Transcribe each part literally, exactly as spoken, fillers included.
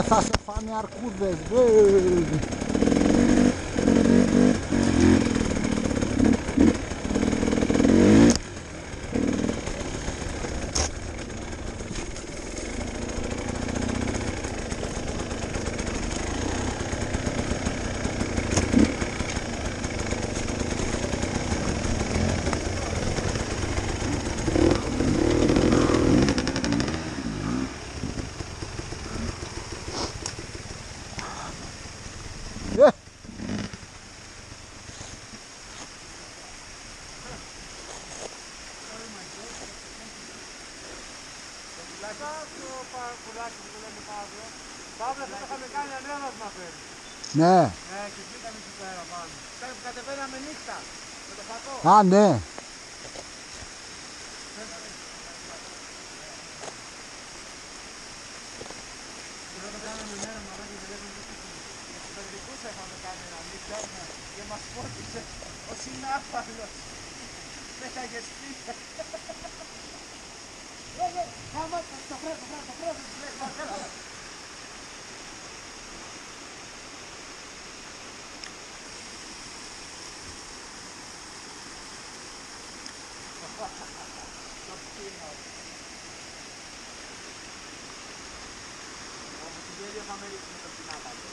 θα σε φάνε αρκούδες. Yeah. Παύλα, θα το είχαμε κάνει ανέβασμα πριν. Ναι. Ναι, και βγήκαμε εκεί πέρα πάνω. Κατεβαίναμε νύχτα με το φακό. Α, ναι. Πρώτα κάναμε μέρα μαγά και τελεύαμε στους παιδικούς είχαμε κάνει ένα νύχτα και μας φώτισε ο συνάφαλος. Δεν θα είχες πει. Άμα το φρέσκο, το φρέσκο, το φρέσκο. Από την γέλια θα με ρίξει με το πινάπατο.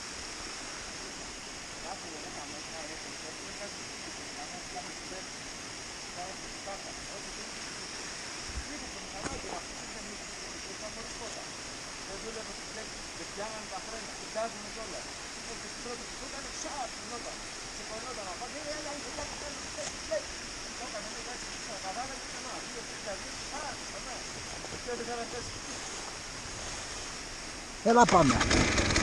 Κάπου δεν θα με ρίξει, ρε παιδιά, και κάτι θα με φτιάχνει την πέση. Θα έρθει την πάτα. Όχι, δεν είναι λίγο το μηχανάκι, αυτό δεν είναι λίγο, θα μόλις φώτα. Δεν δούλευε στις λέξεις, δεν πιάνανε τα φρένα, κοιτάζουνε κιόλας. Οπότε στην πρώτη που έκανε, σαα, φαινόταν. Σηκωνόταν να πάει, έλα, είσαι κάτι, θέλει, θέλει, θέλει. Το έκανε, λέει, κάτι, καβάλα και ξανά, δύο, τρία, δύο, σαα, ξανά. Και έτυχε να θέσει. Έλα πάμε.